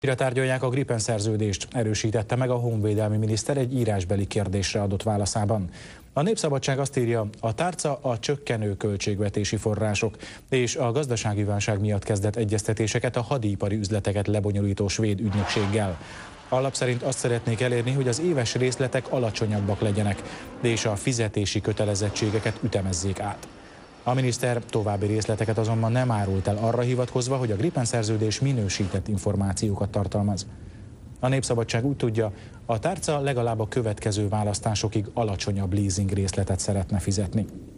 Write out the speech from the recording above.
Tárgyalják a Gripen szerződést, erősítette meg a honvédelmi miniszter egy írásbeli kérdésre adott válaszában. A Népszabadság azt írja, a tárca a csökkenő költségvetési források és a gazdasági válság miatt kezdett egyeztetéseket a hadipari üzleteket lebonyolító svéd ügynökséggel. A lap szerint azt szeretnék elérni, hogy az éves részletek alacsonyabbak legyenek, és a fizetési kötelezettségeket ütemezzék át. A miniszter további részleteket azonban nem árult el, arra hivatkozva, hogy a Gripen szerződés minősített információkat tartalmaz. A Népszabadság úgy tudja, a tárca legalább a következő választásokig alacsonyabb leasing részletet szeretne fizetni.